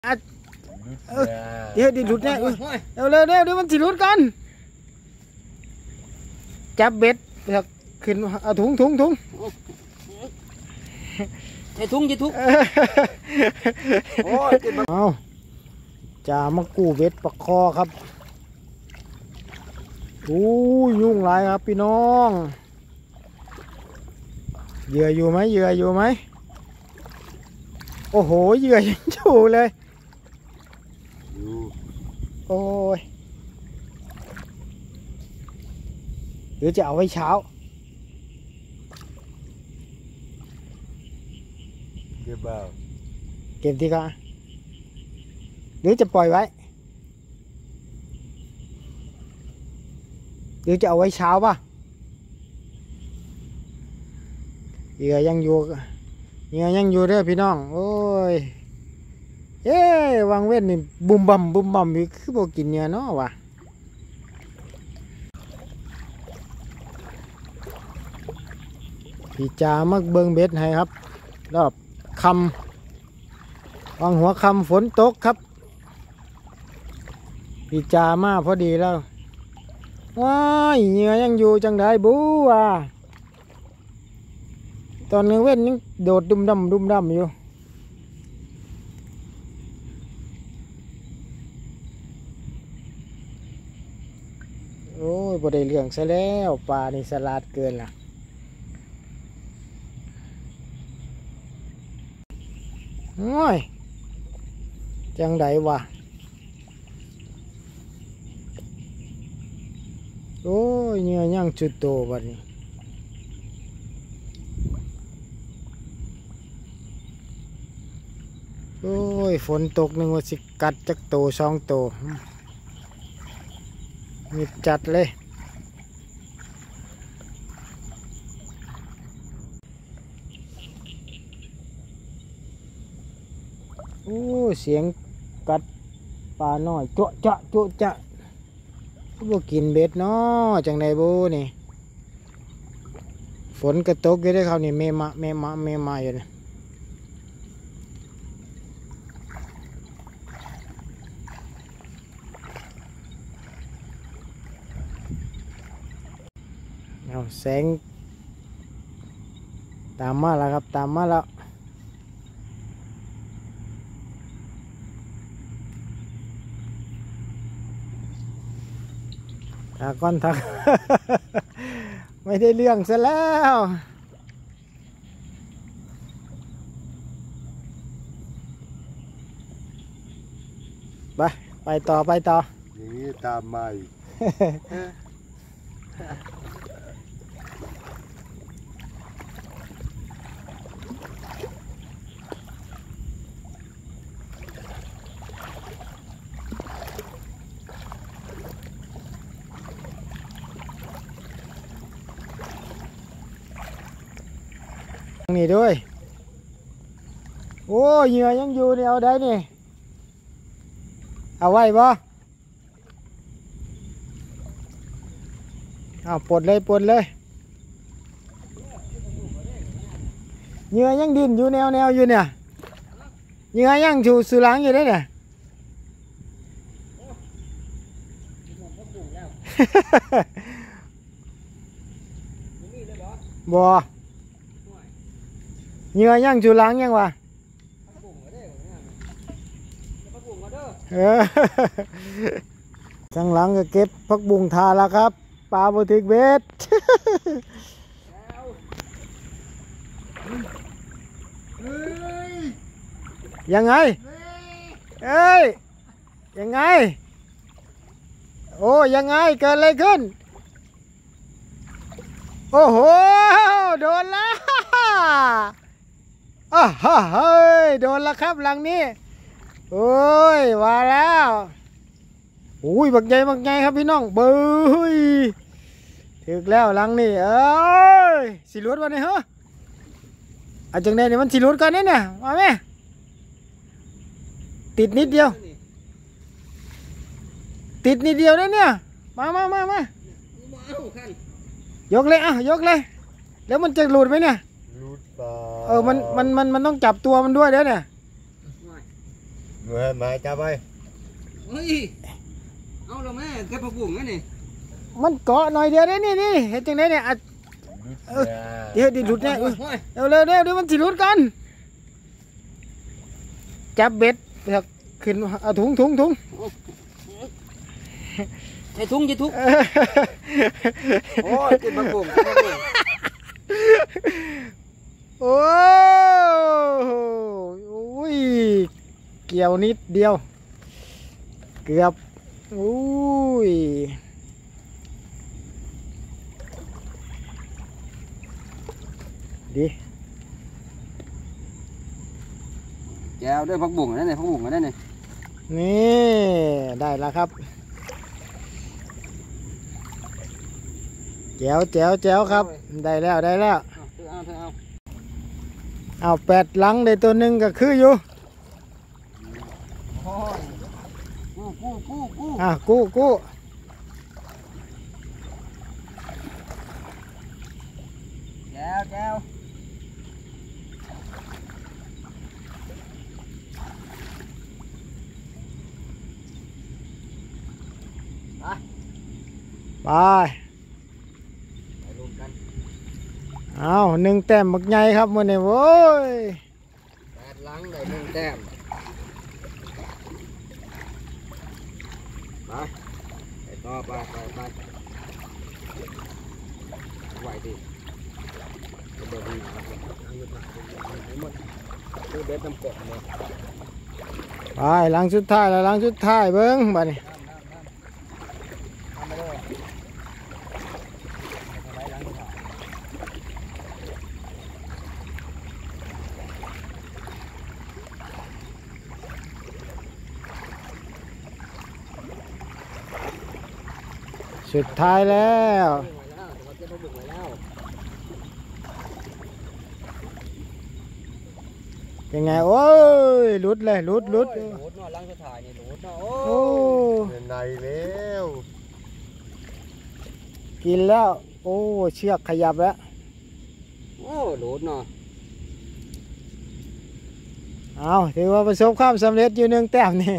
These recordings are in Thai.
เดี๋ยวดิหลุดแน่เร็วเดี๋ยวมันสิหลุดกันจับเบ็ดขึ้นเอาถุงไอ้ถุงเอาจะมากู้เบ็ดปลาคอครับยุ่งหลายครับพี่น้องเหยื่ออยู่ไหมโอ้โหเหยื่อยังอยู่เลยโอ้ยหรือจะเอาไว้เช้าเก็บที่ก็หรือจะปล่อยไว้หรือจะเอาไว้เช้าป่ะเหยื่อยังอยู่เด้อพี่น้องโอ้ยวังเว้นนี่บุมบัมอีกคือบ่กินเหยื่อเนาะวะพี่จ่ามักเบิ่งเบ็ดให้ครับรอบคำวางหัวคำฝนตกครับพี่จ่ามาพอดีแล้วว้ายเหยื่อยังอยู่จังได้บูว่ะตอนนึงเว้นยังโดดดุมดำอยู่โอ้ยบ่ได้เรื่องซะแล้วปลานี่สลัดเกินล่ะโอ้ยจังไดวะโอ้ยเหยื่อยังจุดโตบัดนี้โอ้ยฝนตกนึงว่าสิกัดจักโต2 โตมีจัดเลยโอ้เสียงกัดปลาน้อยโจ๊ะจะบ่กินเบ็ดเนาะจังไดบูนี่ฝนกระตกอยู่ได้เขานี่เมมาอยู่นี่เอาแสงตามมาแล้วครับตามมาแล้วก้อนทัก ไม่ได้เรื่องซะแล้วไปต่อนี่ตามมาอีกนี่ด้วยโอ้เหยื่อยังอยู่เนี่ยเอาได้นี่เอาไว้บ่เอาปลดเลยเหยื่อยังดินอยู่แนวอยู่เนี่ยเหยื่อยังอยู่สื่อหลังอยู่ได้เนี่ยบ่เหยื่อยังอยู่หลังยังวะข้างหลังก็เก็บผักบุ้งทาแล้วครับปลาบ่ถึกเบ็ดยังไงยังไงโอ้ยังไงเกิดอะไรขึ้นโอ้โหโดนแล้วเฮ้ยโดนแล้วครับหลังนี้โอ้ยว่าแล้วอุ้ยบักใหญ่ครับพี่น้องเบ้ยถึกแล้วหลังนี้สิลุดวันนี้เหรออาจังได้เนี่ยมันสิลุดก่อนนี่เนี่ยมาไหมติดนิดเดียวนะเนี่ยมายกเลยยกเลยแล้วมันจะหลุดไหมเนี่ยรูดปลามันต้องจับตัวมันด้วยเดี๋ยวเนี่ยมาจับไปเฮ้ยเอาเราแม่แกผักบุ้งนั่นนี่มันเกาะหน่อยเดียวได้นี่เห็นจังไดเนี่ยเดี๋ยวดิหลุดแน่เร็วเดี๋ยวมันสิหลุดกันจับเบ็ดขึ้นเอาถุงไอ้ทุ่งโอ้ยกินผักบุ้งโอ้ยเกี่ยวนิดเดียวเกือบอุ้ยดีแก้วด้วยผักบุ้งนั่นนี่ผักบุ้งนั่นนี่นี่ได้แล้วครับแจ๋วครับได้แล้วเอา8 หลังได้ตัวหนึ่งก็คืออยู่โอ้ยกู้กู้แก้วไปไปลุ้นกันเอา1 แต้มบักใหญ่ครับมื้อนี้โว้ย 8 หลังได้1 แต้มไปต่อไปไหวดิเดี๋ยวดูหน่อยคือเบ็ดน้ำกดเลยไปหลังสุดท้ายแล้วหลังสุดท้ายเบิ้งบัดนี้สุดท้ายแล้วยังไงโอ้ยหลุดเลยหลุดหลุดเนาะลังสุดท้ายนี่หลุดเนาะโอ้ในแล้วกินแล้วโอ้เชือกขยับแล้วโอ้หลุดเนาะเอาถือว่าประสบความสำเร็จอยู่1 แต้มนี่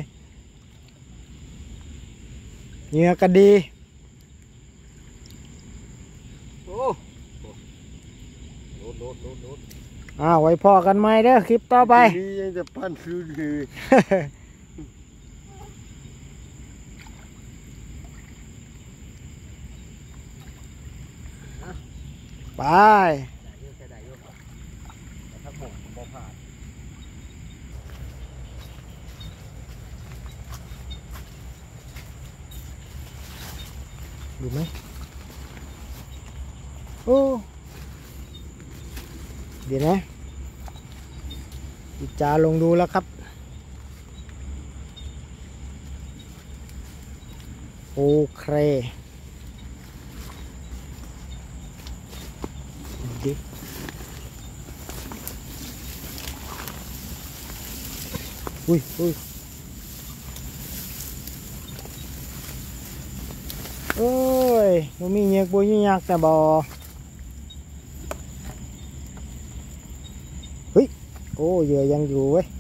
เหงื่อก็ดีโอ้หลุดไว้พอกันไหมเด้อคลิปต่อไปนี่ยังจะปั้นซื้อเลยไปได้อยู่แต่ถ้าผมบ่ผ่านดูไหมโอ้เดี๋ยวนะจิจาลงดูแล้วครับโอเคดิอุ้ยโอ้ยมันมีเงียกบุยยักแต่บอเฮ้ยโอ้เหยื่อยังอยู่เว้ย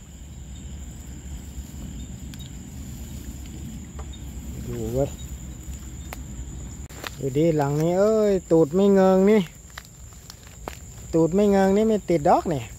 ดูดิหลังนี้เอ้ยตูดไม่เงิงนี่ไม่ติดดอกนี่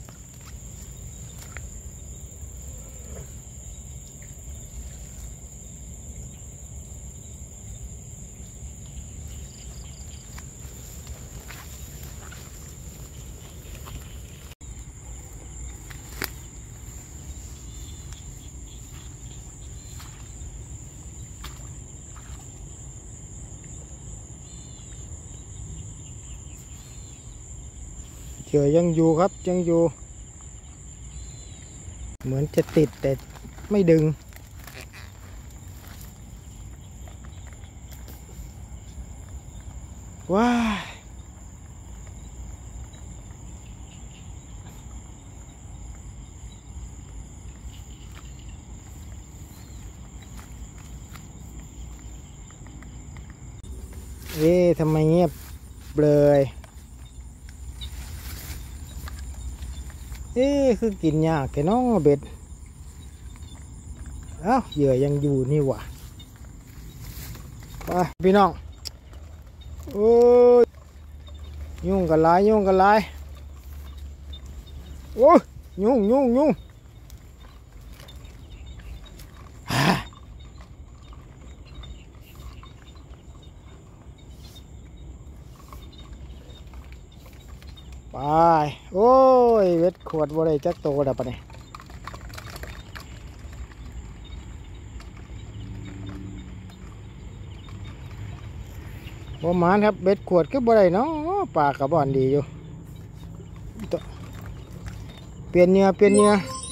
เหยื่อยังอยู่ครับยังอยู่เหมือนจะติดแต่ไม่ดึงว้าทำไมเงียบเลยคือกินยากแค่น้องเบ็ดเอ้าเหยื่อยังอยู่นี่หว่าไปพี่น้องโอ้ยยุ่งกันหลายยุ่งกันหลายโอ้ยยุ่งไปโอ้ยเวทขวดบ่ได้จักโตแล้วปะเนี่ยบ่หมานครับเบ็ดขวดก็บ่ได้เนาะปลากระบอนดีอยู่เปลี่ยนเหงื่อ